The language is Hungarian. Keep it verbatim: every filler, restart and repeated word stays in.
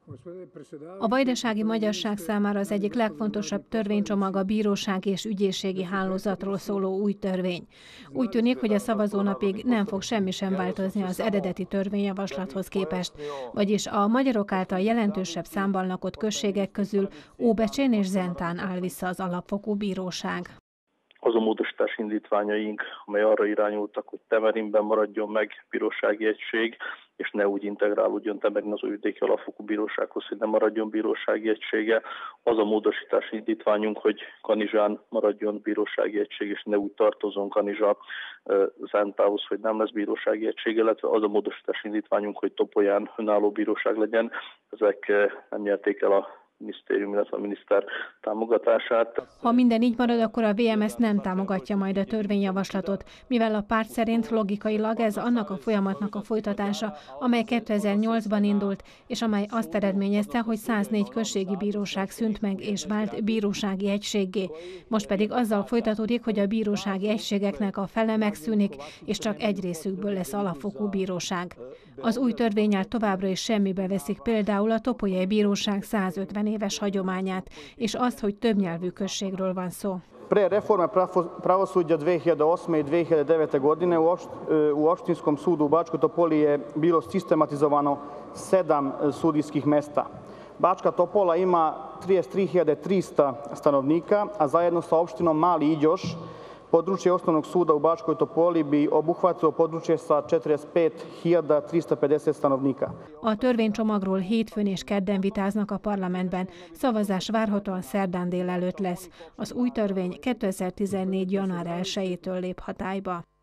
A vajdasági magyarság számára az egyik legfontosabb törvénycsomag a bírósági és ügyészségi hálózatról szóló új törvény. Úgy tűnik, hogy a szavazónapig nem fog semmi sem változni az eredeti törvényjavaslathoz képest, vagyis a magyarok által jelentősebb számban lakott községek közül Óbecsén és Zentán áll vissza az alapfokú bíróság. Az a módosítás indítványaink, amely arra irányultak, hogy Temerinben maradjon meg bírósági egység, és ne úgy integrálódjon Temerin az Újvidéki Alapfokú Bírósághoz, hogy ne maradjon bírósági egysége. Az a módosítás indítványunk, hogy Kanizsán maradjon bírósági egység, és ne úgy tartozon Kanizsa Zentához, hogy nem lesz bírósági egység, illetve az a módosítás indítványunk, hogy Topolyán önálló bíróság legyen. Ezek nem nyerték el a minisztérium, illetve a miniszter támogatását. Ha minden így marad, akkor a vé em es nem támogatja majd a törvényjavaslatot, mivel a párt szerint logikailag ez annak a folyamatnak a folytatása, amely kétezer-nyolcban indult, és amely azt eredményezte, hogy száznégy községi bíróság szűnt meg és vált bírósági egységgé. Most pedig azzal folytatódik, hogy a bírósági egységeknek a fele megszűnik, és csak egy részükből lesz alapfokú bíróság. Az új törvénnyel továbbra is semmibe veszik például a Topolyai Bíróság százötven éves hagyományát, és azt, hogy többnyelvű községről van szó. Pre reforme pravosuđa dve hiljade osme i dve hiljade devete godine u Opštinskom sudu u Bačkoj Topoli je bilo sistematizovano sedam sudijskih mesta. Bačka Topola ima trideset tri hiljade trista stanovnika, a zajedno sa opštinom Mali Iđoš područje osnovnog suda u Bačkoj Topoli bi obuhvatilo područje sa četrdeset pet hiljada trista pedeset stanovnika. A törvénycsomagról hétfőn és kedden vitáznak a parlamentben. Szavazás várhatóan szerdán délelőtt lesz. Az új törvény kétezer-tizennégy január elsejétől lép hatályba.